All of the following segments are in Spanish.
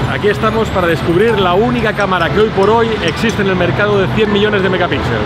Aquí estamos para descubrir la única cámara que hoy por hoy existe en el mercado de 100 millones de megapíxeles.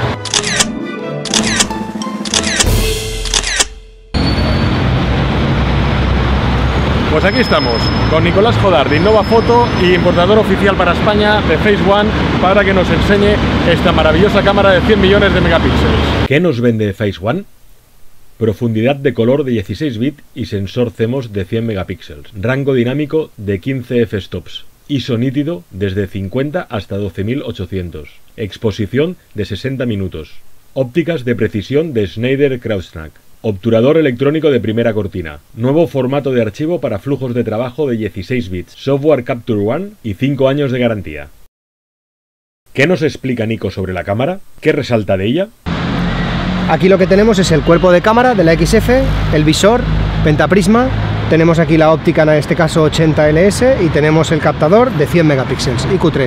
Pues aquí estamos, con Nicolás Jodar de Innova Photo y importador oficial para España de Phase One, para que nos enseñe esta maravillosa cámara de 100 millones de megapíxeles. ¿Qué nos vende Phase One? Profundidad de color de 16 bits y sensor CMOS de 100 megapíxeles. Rango dinámico de 15 f-stops. ISO nítido desde 50 hasta 12800. Exposición de 60 minutos. Ópticas de precisión de Schneider Kraussnack. Obturador electrónico de primera cortina. Nuevo formato de archivo para flujos de trabajo de 16 bits. Software Capture One y 5 años de garantía. ¿Qué nos explica Nico sobre la cámara? ¿Qué resalta de ella? Aquí lo que tenemos es el cuerpo de cámara de la XF, el visor, pentaprisma, tenemos aquí la óptica, en este caso 80 ls, y tenemos el captador de 100 megapíxeles, IQ3.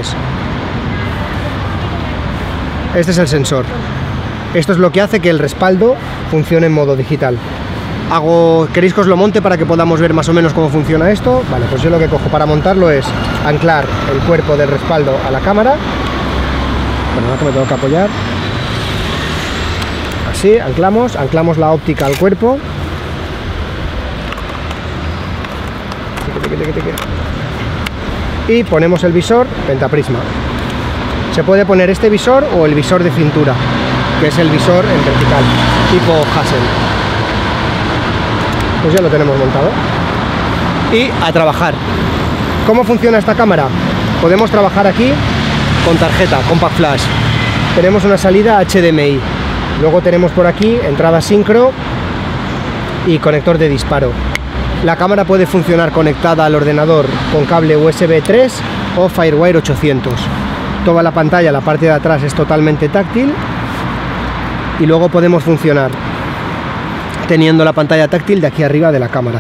Este es el sensor. Esto es lo que hace que el respaldo funcione en modo digital. ¿Queréis que os lo monte para que podamos ver más o menos cómo funciona esto? Vale, pues yo lo que cojo para montarlo es anclar el cuerpo del respaldo a la cámara. Bueno, ahora que me tengo que apoyar. Así, anclamos la óptica al cuerpo. Y ponemos el visor pentaprisma. Se puede poner este visor o el visor de cintura, que es el visor en vertical, tipo Hasselblad. Pues ya lo tenemos montado. Y a trabajar. ¿Cómo funciona esta cámara? Podemos trabajar aquí con tarjeta, Compact Flash. Tenemos una salida HDMI. Luego tenemos por aquí entrada sincro y conector de disparo. La cámara puede funcionar conectada al ordenador con cable USB 3 o Firewire 800. Toda la pantalla, la parte de atrás, es totalmente táctil. Y luego podemos funcionar teniendo la pantalla táctil de aquí arriba de la cámara.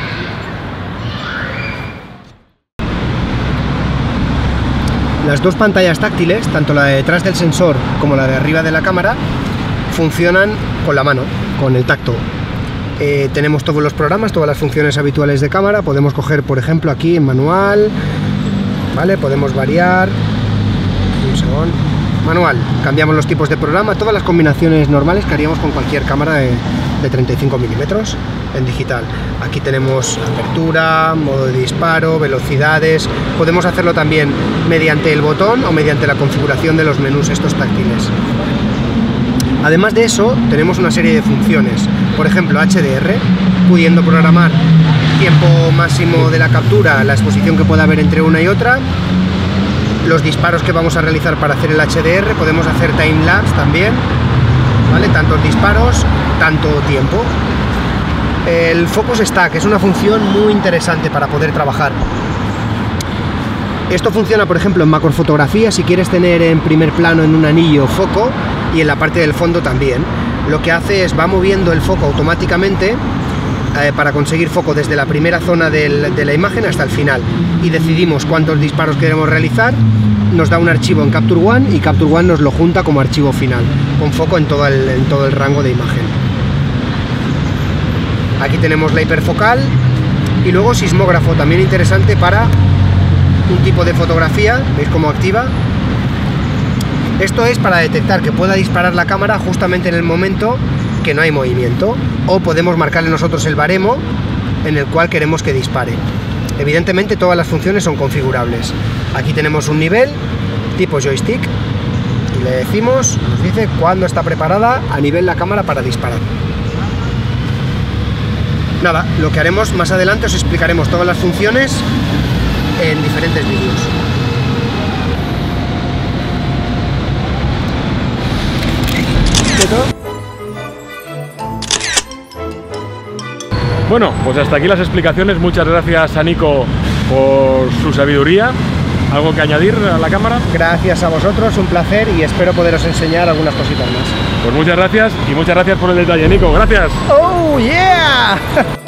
Las dos pantallas táctiles, tanto la de detrás del sensor como la de arriba de la cámara, funcionan con la mano, con el tacto. Tenemos todos los programas, todas las funciones habituales de cámara. Podemos coger, por ejemplo, aquí en manual, ¿vale? Podemos variar. Un segundo. Manual, cambiamos los tipos de programa, todas las combinaciones normales que haríamos con cualquier cámara de 35 milímetros en digital. Aquí tenemos apertura, modo de disparo, velocidades. Podemos hacerlo también mediante el botón o mediante la configuración de los menús estos táctiles. Además de eso, tenemos una serie de funciones, por ejemplo HDR, pudiendo programar tiempo máximo de la captura, la exposición que pueda haber entre una y otra, los disparos que vamos a realizar para hacer el HDR, podemos hacer time-lapse también, ¿vale? Tantos disparos, tanto tiempo. El Focus Stack es una función muy interesante para poder trabajar. Esto funciona, por ejemplo, en macrofotografía, si quieres tener en primer plano en un anillo foco, y en la parte del fondo también. Lo que hace es va moviendo el foco automáticamente para conseguir foco desde la primera zona de la imagen hasta el final, y decidimos cuántos disparos queremos realizar. Nos da un archivo en Capture One y Capture One nos lo junta como archivo final, con foco en todo el rango de imagen. Aquí tenemos la hiperfocal y luego sismógrafo, también interesante para un tipo de fotografía. ¿Veis cómo activa? Esto es para detectar que pueda disparar la cámara justamente en el momento que no hay movimiento, o podemos marcarle nosotros el baremo en el cual queremos que dispare. Evidentemente todas las funciones son configurables. Aquí tenemos un nivel tipo joystick y le decimos, nos dice cuándo está preparada a nivel la cámara para disparar. Nada, lo que haremos más adelante os explicaremos todas las funciones en diferentes vídeos. Bueno, pues hasta aquí las explicaciones. Muchas gracias a Nico por su sabiduría. ¿Algo que añadir a la cámara? Gracias a vosotros, un placer, y espero poderos enseñar algunas cositas más. Pues muchas gracias, y muchas gracias por el detalle, Nico. Gracias. ¡Oh, yeah!